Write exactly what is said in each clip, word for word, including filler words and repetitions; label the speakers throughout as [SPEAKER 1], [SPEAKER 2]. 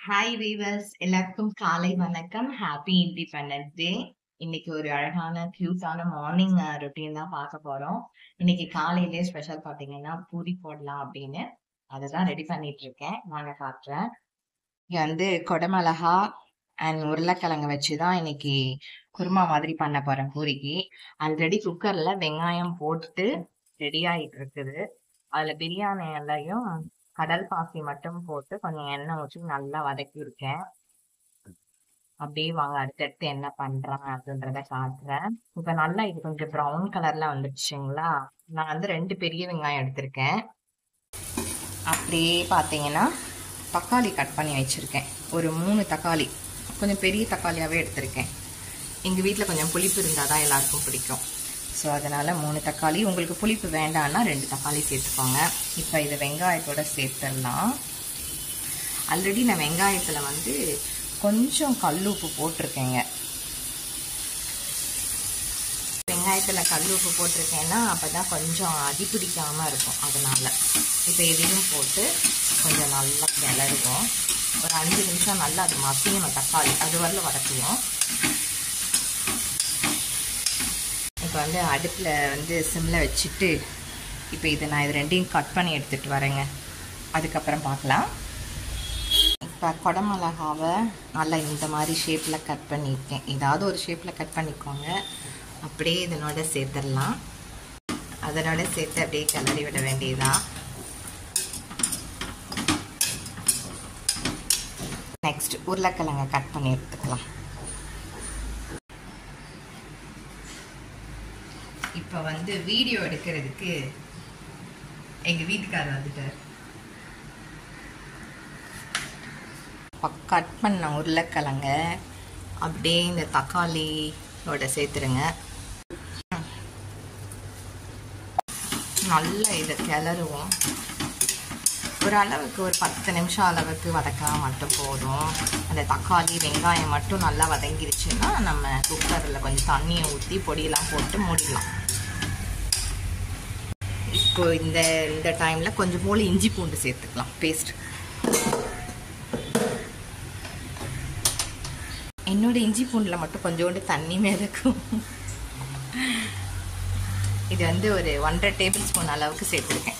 [SPEAKER 1] Hi viewers, எல்லாருக்கும் காலை வணக்கம். Happy independence day. இன்னைக்கு ஒரு அழகான கியூட்டான மார்னிங் ரொட்டீன் தான் பார்க்க போறோம். இன்னைக்கு காலையிலே ஸ்பெஷல் பாத்தீங்கன்னா பூரி போடலாம் அப்படின்னு அதுதான் ரெடி பண்ணிட்டு இருக்கேன். வாங்க காட்டுறேன். இங்க வந்து கொடமிளகா அண்ட் உருளைக்கிழங்கு வச்சுதான் இன்னைக்கு குருமா மாதிரி பண்ண போறேன் பூரிக்கு. ஆல்ரெடி குக்கர்ல வெங்காயம் போட்டு ரெடி ஆயிட்டு இருக்குது. அதுல பிரியாணி எல்லையும் கடல் பாசி மட்டும் போட்டு கொஞ்சம் எண்ணெய் ஊற்றி நல்லா வதக்கி இருக்கேன். அப்படியே வாங்க அடுத்தடுத்து என்ன பண்றேன் அப்படின்றத காட்டுறேன். இப்ப நல்லா இது கொஞ்சம் ப்ரௌன் கலர்ல வந்துடுச்சுங்களா. நான் வந்து ரெண்டு பெரிய வெங்காயம் எடுத்திருக்கேன். அப்படியே பாத்தீங்கன்னா தக்காளி கட் பண்ணி வச்சிருக்கேன். ஒரு மூணு தக்காளி, கொஞ்சம் பெரிய தக்காளியாவே எடுத்திருக்கேன். எங்க வீட்டுல கொஞ்சம் புளிப்பு இருந்தாதான் எல்லாருக்கும் பிடிக்கும். ஸோ அதனால மூணு தக்காளி. உங்களுக்கு புளிப்பு வேண்டாம்னா ரெண்டு தக்காளி சேர்த்துக்கோங்க. இப்போ இதை வெங்காயத்தோட சேர்த்துடலாம். ஆல்ரெடி நான் வெங்காயத்தில் வந்து கொஞ்சம் கல் உப்பு போட்டிருக்கேங்க. வெங்காயத்தில் கல் உப்பு போட்டிருக்கேன்னா அப்போ தான் கொஞ்சம் அடி பிடிக்காமல் இருக்கும். அதனால இப்போ இதையும் போட்டு கொஞ்சம் நல்லா கிளறுவோம். ஒரு அஞ்சு நிமிஷம் நல்லா அது மசியணும். தக்காளி அது வரல வதக்குவோம். இப்போ வந்து அடுப்பில் வந்து சிம்மில் வச்சுட்டு இப்போ இதை நான் இது ரெண்டையும் கட் பண்ணி எடுத்துகிட்டு வரேங்க. அதுக்கப்புறம் பார்க்கலாம். இப்போ கொடமிளகாவை நல்லா இந்த மாதிரி ஷேப்பில் கட் பண்ணியிருக்கேன். ஏதாவது ஒரு ஷேப்பில் கட் பண்ணிக்கோங்க. அப்படியே இதனோட சேர்த்துடலாம். அதனோட சேர்த்து அப்படியே கிளறி விட வேண்டியதான். நெக்ஸ்ட் உருளைக்கிழங்கை கட் பண்ணி எடுத்துக்கலாம். இப்போ வந்து வீடியோ எடுக்கிறதுக்கு எங்க வீட்டுக்காரர் வந்துட்டார். கட் பண்ண உருளைக்கிழங்க அப்படியே இந்த தக்காளியோட சேர்த்துருங்க. நல்லா இதை கிளறுவோம். ஒரு அளவுக்கு ஒரு பத்து நிமிஷம் அளவுக்கு வதக்கினா மட்டும் போதும். அந்த தக்காளி வெங்காயம் மட்டும் நல்லா வதங்கிருச்சுன்னா நம்ம குக்கரில் கொஞ்சம் தண்ணியை ஊற்றி பொடியெல்லாம் போட்டு மூடிடலாம். இப்போ இந்த இந்த டைமில் கொஞ்சம் போல் இஞ்சி பூண்டு சேர்த்துக்கலாம் பேஸ்ட். என்னோட இஞ்சி பூண்டில் மட்டும் கொஞ்சோண்டு தண்ணி மிதக்கும். இது வந்து ஒரு ஒன்றரை டேபிள் ஸ்பூன் அளவுக்கு சேர்த்துருக்கேன்.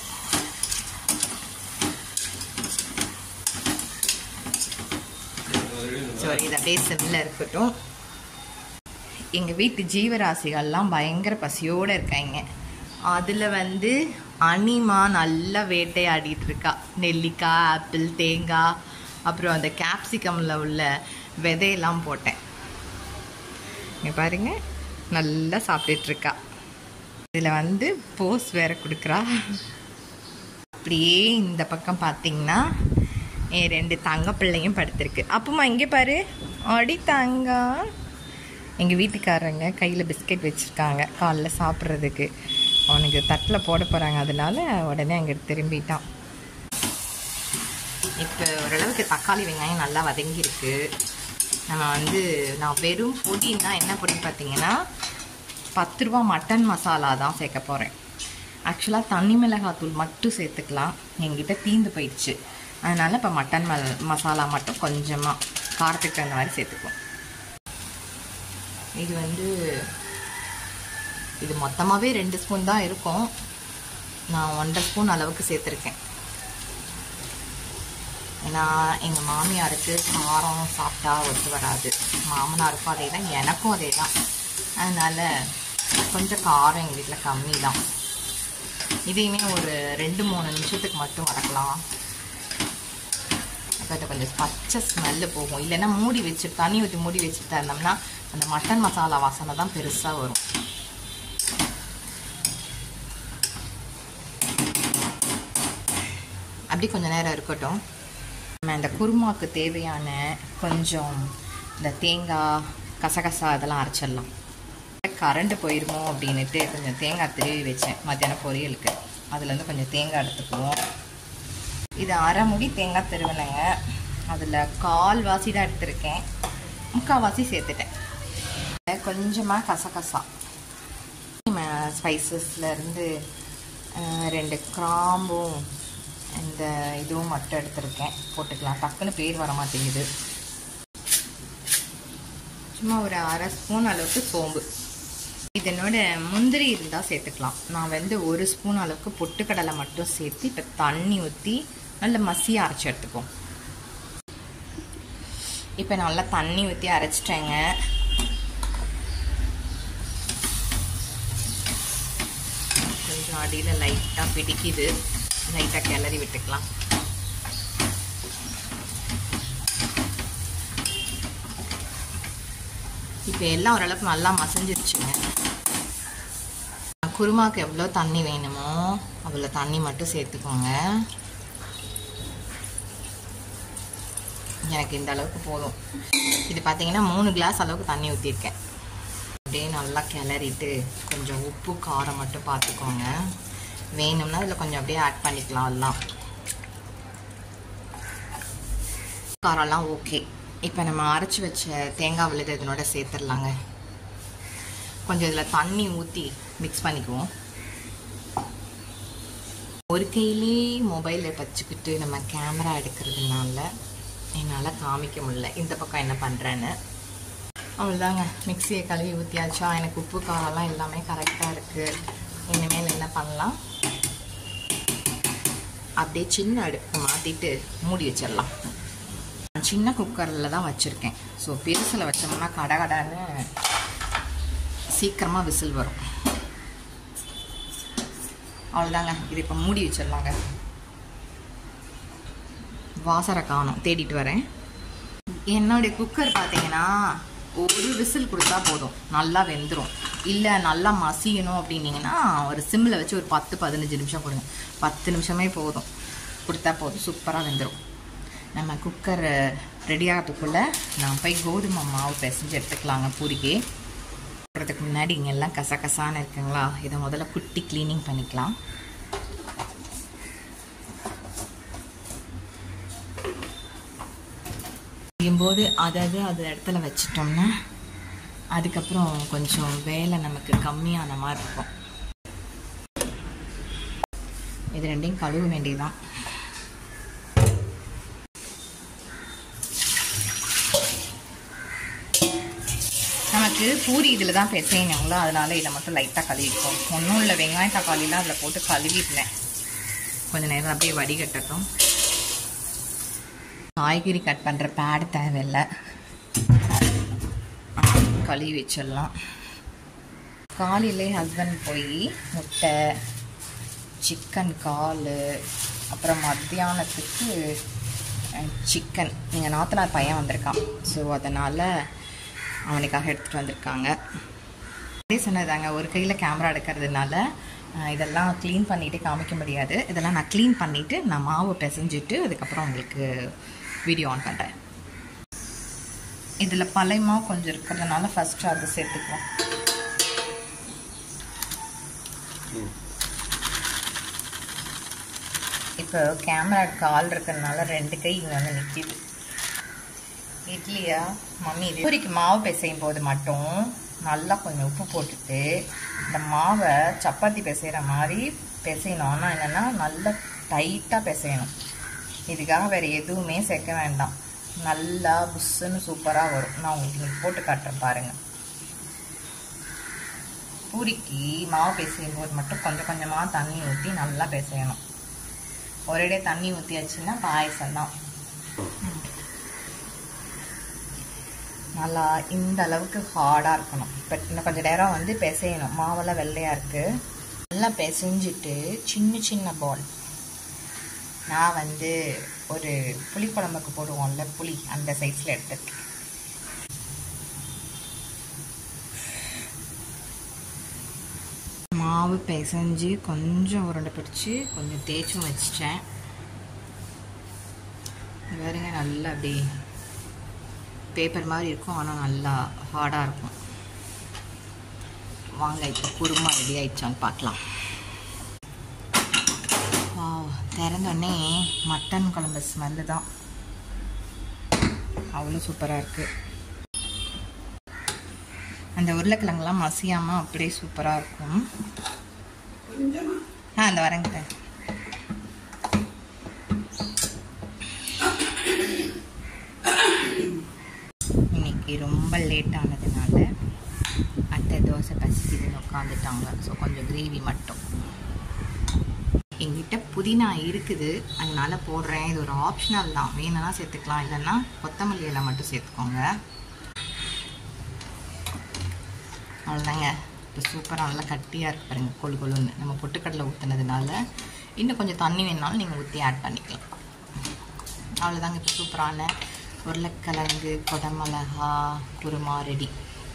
[SPEAKER 1] சாரி, இது அப்படியே சிம்மில் இருக்கட்டும். எங்கள் வீட்டு ஜீவராசிகள்லாம் பயங்கர பசியோடு இருக்காங்க. அதில் வந்து அனிமா நல்லா வேட்டையாடிட்டு இருக்கா. நெல்லிக்காய், ஆப்பிள், தேங்காய், அப்புறம் அந்த கேப்சிகமில் உள்ள விதையெல்லாம் போட்டேன். இங்கே பாருங்க, நல்லா சாப்பிட்டுட்டு இருக்கா. இதில் வந்து போஸ் வேற கொடுக்குறா. அப்படியே இந்த பக்கம் பார்த்தீங்கன்னா என் ரெண்டு தங்க பிள்ளையும் படுத்திருக்கு. அப்பமா இங்கே பாரு, அடி தங்க. எங்கள் வீட்டுக்காரங்க கையில் பிஸ்கெட் வச்சுருக்காங்க காலைல சாப்பிட்றதுக்கு. அவனுக்கு தட்டில் போட போகிறாங்க. அதனால உடனே அங்கே திரும்பிட்டான். இப்போ ஓரளவுக்கு தக்காளி வெங்காயம் நல்லா வதங்கியிருக்கு. நம்ம வந்து நான் வெறும் பொடின்னா என்ன பொடி பார்த்தீங்கன்னா பத்து ரூபா மட்டன் மசாலா தான் சேர்க்க போகிறேன். ஆக்சுவலாக தனி மிளகாத்தூள் மட்டும் சேர்த்துக்கலாம். எங்கிட்ட தீந்து போயிடுச்சு. அதனால் இப்போ மட்டன் மல் மசாலா மட்டும் கொஞ்சமாக காரத்துக்கு அந்த மாதிரி சேர்த்துக்குவோம். இது வந்து இது மொத்தமாகவே ரெண்டு ஸ்பூன் தான் இருக்கும். நான் ஒன்றரை ஸ்பூன் அளவுக்கு சேர்த்துருக்கேன். ஏன்னா எங்கள் மாமியாருக்கு காரம் சாப்பிட்டா ஒத்து வராது. மாமனாருக்கும் அதே தான், எனக்கும் அதே தான். அதனால் கொஞ்சம் காரம் எங்கள் வீட்டில் கம்மி தான். இதையுமே ஒரு ரெண்டு மூணு நிமிஷத்துக்கு மட்டும் வதக்கலாம். அப்போ அது கொஞ்சம் பச்சை ஸ்மெல்லு போகும். இல்லைன்னா மூடி வச்சு தண்ணி ஊற்றி மூடி வச்சுட்டு இருந்தோம்னா அந்த மட்டன் மசாலா வாசனை தான் பெருசாக வரும். அப்படி கொஞ்சம் நேரம் இருக்கட்டும். நம்ம இந்த குருமாவுக்கு தேவையான கொஞ்சம் இந்த தேங்காய், கசகசா இதெல்லாம் அரைச்சிடலாம். கரண்ட் போயிருமோ அப்படின்ட்டு கொஞ்சம் தேங்காய் திருவி வச்சேன் மத்தியானம் பொரியலுக்கு. அதுலேருந்து கொஞ்சம் தேங்காய் எடுத்துக்குவோம். இது அரை முடி தேங்காய் திருவினங்க. அதில் கால் வாசி தான் எடுத்திருக்கேன். முக்கால்வாசி சேர்த்துட்டேன். கொஞ்சமாக கசகசா, ஸ்பைசஸ்லேருந்து ரெண்டு கிராம்பும் இந்த இதுவும் மட்டும் எடுத்துருக்கேன், போட்டுக்கலாம். டக்குன்னு பேர் வர மாட்டேங்குது. சும்மா ஒரு அரை ஸ்பூன் அளவுக்கு சோம்பு. இதனோட முந்திரி இருந்தால் சேர்த்துக்கலாம். நான் வந்து ஒரு ஸ்பூன் அளவுக்கு பொட்டுக்கடலை மட்டும் சேர்த்து இப்போ தண்ணி ஊற்றி நல்ல மசியாக அரைச்சி எடுத்துக்குவோம். இப்போ நல்லா தண்ணி ஊற்றி அரைச்சிட்டேங்க. கொஞ்சம் அடியில் லைட்டாக பிடிக்குது, லைட்டாக கிளறி விட்டுக்கலாம். இப்போ எல்லாம் ஓரளவுக்கு நல்லா மசஞ்சிருச்சுங்க. குருமாவுக்கு எவ்வளோ தண்ணி வேணுமோ அவ்வளோ தண்ணி மட்டும் சேர்த்துக்கோங்க. எனக்கு இந்த அளவுக்கு போதும். இது பார்த்தீங்கன்னா மூணு கிளாஸ் அளவுக்கு தண்ணி ஊற்றிருக்கேன். அப்படியே நல்லா கிளறிட்டு கொஞ்சம் உப்பு காரம் மட்டும் பார்த்துக்கோங்க. வேணும்னா இதில் கொஞ்சம் அப்படியே ஆட் பண்ணிக்கலாம். எல்லாம் காரம்லாம் ஓகே. இப்போ நம்ம அரைச்சி வச்ச தேங்காய் விழுது இதனோட சேர்த்துடலாங்க. கொஞ்சம் இதில் தண்ணி ஊற்றி மிக்ஸ் பண்ணிக்குவோம். ஒரு கையிலே மொபைலை வச்சுக்கிட்டு நம்ம கேமரா எடுக்கிறதுனால என்னால் காமிக்க முடியல இந்த பக்கம் என்ன பண்ணுறேன்னு. அவ்வளோதாங்க, மிக்சியை கழுவி ஊற்றியாச்சா. எனக்கு உப்பு காரம்லாம் எல்லாமே கரெக்டாக இருக்குது. இனிமேல் என்ன பண்ணலாம், அப்படியே சின்ன அடுப்பு மாற்றிட்டு மூடி வச்சிடலாம். சின்ன குக்கரில் தான் வச்சுருக்கேன். ஸோ பெருசில் வச்சோம்னா கடகடான்னு சீக்கிரமாக விசில் வரும். அவ்வளோதாங்க, இது இப்போ மூடி வச்சிடலாங்க. வாசரை காணும், தேடிட்டு வரேன். என்னுடைய குக்கர் பார்த்தீங்கன்னா ஒரு விசில் கொடுத்தா போதும், நல்லா வெந்துடும். இல்லை நல்லா மசியணும் அப்படின்னீங்கன்னா ஒரு சிம்மில் வச்சு ஒரு பத்து பதினஞ்சு நிமிஷம் கொடுங்க. பத்து நிமிஷமே போதும், கொடுத்தா போதும், சூப்பராக வெந்துடும். நம்ம குக்கர் ரெடி ஆகிறதுக்குள்ளே நான் போய் கோதுமை மாவு பிசைஞ்சு எடுத்துக்கலாங்க பூரிக்கு. போடுறதுக்கு முன்னாடி இங்கே எல்லாம் கசகசான்னு இருக்குங்களா, இதை முதல்ல குட்டி க்ளீனிங் பண்ணிக்கலாம். செய்யும்போது அதாவது அது இடத்துல வச்சிட்டோம்னா அதுக்கப்புறம் கொஞ்சம் வேலை நமக்கு கம்மியான மாதிரி இருக்கும். இது ரெண்டையும் கழுவ வேண்டியதுதான். நமக்கு பூரி இதில் தான் பிசையணுங்களோ, அதனால இதை மட்டும் லைட்டாக கழுவிப்போம். ஒன்றும் இல்லை, வெங்காயம் தக்காளிலாம் அதில் போட்டு கழுவிட்டேன். கொஞ்சம் நேரம் அப்படியே வடிகட்டட்டும். காய்கறி கட் பண்ணுற பேடு தேவையில்லை, கழுவி வச்சிடலாம். காலையிலே ஹஸ்பண்ட் போய் முட்டை, சிக்கன் கால், அப்புறம் மத்தியானத்துக்கு சிக்கன், எங்கள் நாத்தனார் பையன் வந்திருக்கான். ஸோ அதனால் அவனுக்காக எடுத்துகிட்டு வந்திருக்காங்க. அதே சொன்னதாங்க, ஒரு கையில் கேமரா எடுக்கிறதுனால இதெல்லாம் க்ளீன் பண்ணிவிட்டு காமிக்க முடியாது. இதெல்லாம் நான் க்ளீன் பண்ணிவிட்டு நான் மாவு பிசைஞ்சிட்டு அதுக்கப்புறம் உங்களுக்கு வீடியோ ஆன் பண்ணுறேன். இதில் பழைய மாவு கொஞ்சம் இருக்கிறதுனால ஃபஸ்ட்டு அது சேர்த்துக்குவோம். இப்போ கேமரா கால் இருக்கிறதுனால ரெண்டு கை இங்கே வந்து நிற்கிது. இட்லியா மம்மி, இது பூரிக்கு மாவு பிசையும் போது மட்டும் நல்லா கொஞ்சம் உப்பு போட்டுட்டு இந்த மாவை சப்பாத்தி பிசைகிற மாதிரி பிசையணும். ஆனால் என்னென்னா நல்லா டைட்டாக பிசையணும். இதுக்காக வேறு எதுவுமே சேர்க்க வேண்டாம், நல்லா புஷ்ஷுன்னு சூப்பராக வரும். நான் உங்களுக்கு இன்னைக்கு போட்டு காட்டுறேன் பாருங்கள். பூரிக்கு மாவு பிசையும் போது மட்டும் கொஞ்சம் கொஞ்சமாக தண்ணி ஊற்றி நல்லா பிசையணும். ஒரேடே தண்ணி ஊற்றியாச்சுன்னா பாயசம் தான். நல்லா இந்த அளவுக்கு ஹார்டாக இருக்கணும். இப்போ இன்னும் கொஞ்சம் நேரம் வந்து பிசையணும். மாவெல்லாம் வெள்ளையாக இருக்குது. நல்லா பிசைஞ்சிட்டு சின்ன சின்ன பால், நான் வந்து ஒரு புளி குழம்புக்கு போடுவோம்ல புளி, அந்த சைஸில் எடுத்துருக்கேன். மாவு பிசைஞ்சு கொஞ்சம் உருண்டை பிடிச்சி கொஞ்சம் தேய்ச்சும் வச்சிட்டேன். வேறுங்க நல்லா அப்படி பேப்பர் மாதிரி இருக்கும், ஆனால் நல்லா ஹார்டாக இருக்கும். வாங்க இப்போ குருமா ரெடி ஆயிடுச்சான்னு பார்க்கலாம். திறந்தோடனே மட்டன் குழம்பு ஸ்மெல்லு தான், அவ்வளோ சூப்பராக இருக்குது. அந்த உருளைக்கிழங்குலாம் மசியாமல் அப்படியே சூப்பராக இருக்கும். ஆ அந்த வரங்க ரொம்ப லேட் ஆனதுனால அத்தை தோசை பசிக்குதுன்னு உட்காந்துட்டாங்க. ஸோ கொஞ்சம் கிரேவி மட்டும். எங்கிட்ட புதினா இருக்குது, அதனால போடுறேன். இது ஒரு ஆப்ஷனல் தான், வேணும்னா சேர்த்துக்கலாம், இல்லைன்னா கொத்தமல்லி இலை மட்டும் சேர்த்துக்கோங்க. அவ்வளோதாங்க. இப்போ சூப்பராக நல்லா கட்டியாக இருக்கு பாருங்கள், கொழு கொழுன்னு. நம்ம பொட்டுக்கடலை ஊற்றுனதுனால இன்னும் கொஞ்சம் தண்ணி வேணுனாலும் நீங்கள் ஊற்றி ஆட் பண்ணிக்கலாம். அவ்வளோதாங்க. இப்போ சூப்பரான உருளைக்கிழங்கு கொடமிளகா குருமா ரெடி.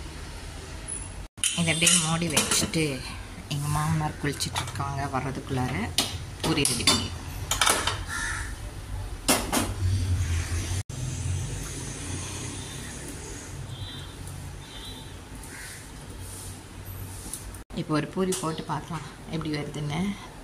[SPEAKER 1] இதை அப்படியே மூடி வச்சுட்டு எங்கள் மாமனார் குளிச்சிட்ருக்காங்க, வர்றதுக்குள்ளார பூரி ரெடி பண்ணி. இப்போ ஒரு பூரி போட்டு பார்க்கலாம் எப்படி வருதுன்னு.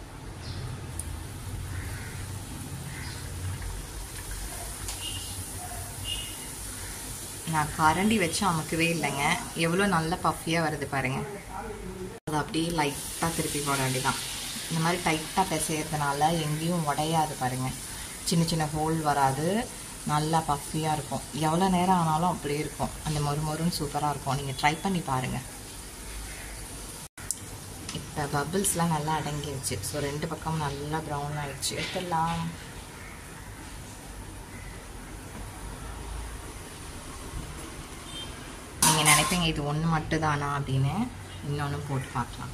[SPEAKER 1] நான் கரண்டி வச்சு அமுக்கவே இல்லைங்க, எவ்வளோ நல்ல பஃபியாக வருது பாருங்கள். அதை அப்படியே லைட்டாக திருப்பி போட வேண்டியதான். இந்த மாதிரி டைட்டாக பிசையறதுனால எங்கேயும் உடையாது பாருங்கள், சின்ன சின்ன ஹோல் வராது, நல்லா பஃபியாக இருக்கும். எவ்வளோ நேரம் ஆனாலும் அப்படியே இருக்கும், அந்த மொறு மொறுன்னு சூப்பராக இருக்கும். நீங்கள் ட்ரை பண்ணி பாருங்கள். இப்போ பபிள்ஸ்லாம் நல்லா அடங்கிடுச்சு. ஸோ ரெண்டு பக்கம் நல்லா ப்ரௌன் ஆகிடுச்சு. எடுத்துடலாம். நீங்கள் நினைப்பீங்க இது ஒன்று மட்டும் தானா அப்படின்னு, இன்னொன்று போட்டு பார்க்கலாம்.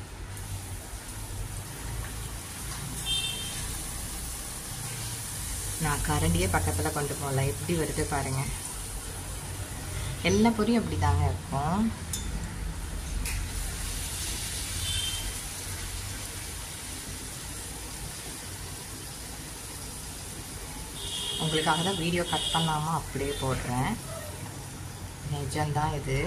[SPEAKER 1] நான் கரண்டியே பக்கத்தில் கொண்டு போகல, எப்படி வருது பாருங்கள். எல்லா பொரியும் அப்படி தாங்க இருக்கும். உங்களுக்காக தான் வீடியோ கட் பண்ணாமல் அப்படியே போடுறேன், நிஜம்தான் இது.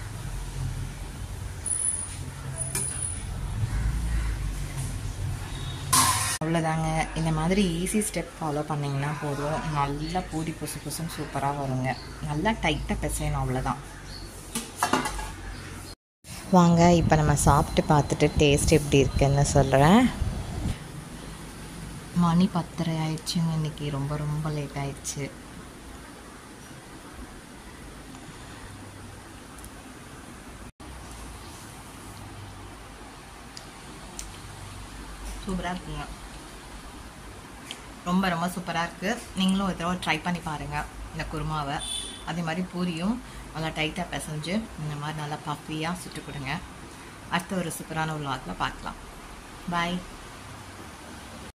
[SPEAKER 1] அவ்வளோதாங்க. இந்த மாதிரி ஈஸி ஸ்டெப் ஃபாலோ பண்ணிங்கன்னா போதும், நல்லா பூரி புசு புசுன்னு சூப்பராக வருங்க. நல்லா டைட்டாக பிசையணும், அவ்வளோதான். வாங்க இப்போ நம்ம சாப்பிட்டு பார்த்துட்டு டேஸ்ட் எப்படி இருக்குன்னு சொல்கிறேன். மணி பத்தரை ஆயிடுச்சுங்க, இன்றைக்கி ரொம்ப ரொம்ப லேட் ஆயிடுச்சு. சூப்பராக இருக்குங்க, ரொம்ப ரொம்ப சூப்பராக இருக்குது. நீங்களும் ஒரு தடவை ட்ரை பண்ணி பாருங்கள் இந்த குருமாவை. அதே மாதிரி பூரியும் நல்லா டைட்டாக பிசைஞ்சு இந்த மாதிரி நல்லா பஃபியாக சுட்டு கொடுங்க. அடுத்த ஒரு சூப்பரான ஒரு வ்ளாகில் பார்க்கலாம். பாய்.